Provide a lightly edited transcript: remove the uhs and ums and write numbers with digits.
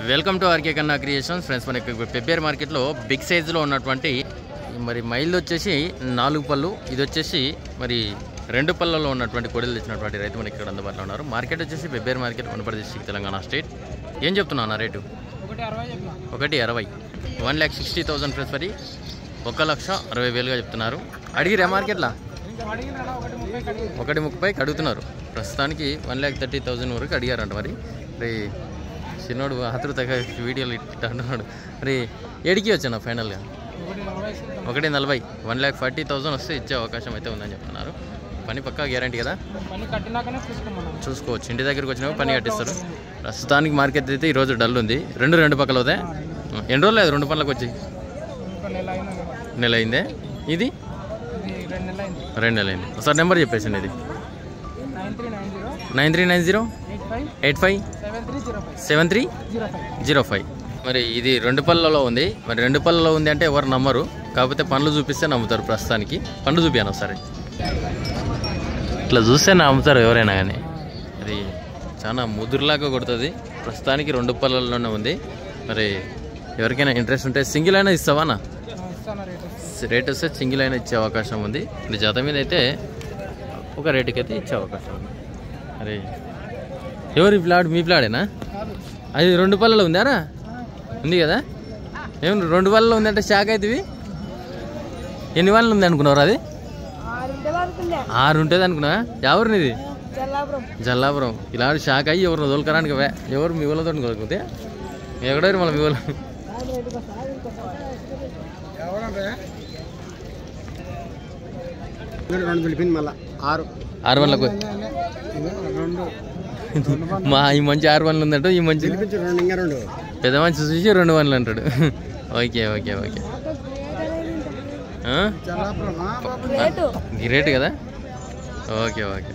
Welcome to RK Kanna creations friends. మనకి పెబ్బేర్ మార్కెట్లో big సైజులో ఉన్నటువంటి మరి మైల్ వచ్చేసి 4 పళ్ళు, ఇది వచ్చేసి మరి 2 పళ్ళలో ఉన్నటువంటి కొడలు తెచ్చినటువంటి రైతు మనకి ఇక్కడ అందుబాటులో ఉన్నారు. మార్కెట్ వచ్చేసి Pebbair market, Wanaparthy district, Telangana state. ఏం చెప్తున్నా అన్న రేటు? 1,60,000 1,60,000 ఫ్రెండ్స్. మరి 1,60,000గా చెప్తున్నారు. అడిగిరా మార్కెట్లో? 1,30,000కి అడుగుతున్నారు. ప్రస్తుతానికి 1,30,000 వరకు అడిగారంట. మరి చిన్నోడు ఆతృతగా వీడియోలు ఇట్లా అంటున్నాడు. మరి ఏడికి వచ్చాను ఫైనల్గా 1,40,000 1,40,000 వస్తే ఇచ్చే అవకాశం అయితే ఉందని చెప్తున్నారు. పని పక్కా గ్యారంటీ కదా, చూసుకోవచ్చు. ఇంటి దగ్గరికి వచ్చినప్పుడు పని కట్టిస్తారు. ప్రస్తుతానికి మార్కెట్ అయితే ఈరోజు డల్ ఉంది. రెండు పక్కల అవుతాయి. ఎన్ని రోజులు లేదు 2 పనులకు వచ్చి? నెల అయిందే. ఇది 2 నెలలు అయింది. ఒకసారి నెంబర్ చెప్పేసండి. ఇది 9390857305. మరి ఇది 2 పళ్ళలో ఉంది. మరి 2 పళ్ళలో ఉంది అంటే ఎవరు నమ్మరు, కాకపోతే పండ్లు చూపిస్తే నమ్ముతారు. ప్రస్తుతానికి పండ్లు చూపించాను ఒకసారి. ఇట్లా చూస్తే నమ్ముతారు ఎవరైనా కానీ. అది చాలా ముదురులాగా కొడుతుంది. ప్రస్తుతానికి 2 పళ్ళలోనే ఉంది. మరి ఎవరికైనా ఇంట్రెస్ట్ ఉంటే సింగిల్ అయినా ఇస్తావానా? రేట్ వస్తే సింగిల్ అయినా ఇచ్చే అవకాశం ఉంది. ఇది జత మీద అయితే ఒక రేటుకి అయితే ఇచ్చే అవకాశం ఉంది. అరే ఎవరి ప్లాడ్? మీ ప్లాడేనా? అది 2 పళ్ళలో ఉందారా? ఉంది కదా. ఏం 2 పళ్ళలో ఉందంటే షాక్ అవుతుంది. ఎన్ని వాళ్ళలో ఉంది అనుకున్నారు? అది 6 ఉంటుంది అనుకున్నా. ఎవరిని? ఇది జల్లాపురం. ఇలా షాక్ అయ్యి ఎవరిని వదలకరానికి ఎవరు మీ వాళ్ళతో కొనుక్కోతే ఎక్కడారు మళ్ళీ మీ వాళ్ళు. ఆరు వన్లకు మా ఈ మంచి 6 వన్లు ఉందంట. ఈ మంచి పెద్ద మంచి చూసి 2 వన్లు అంటాడు. Okay okay okay. ఈ రేటు కదా. Okay okay.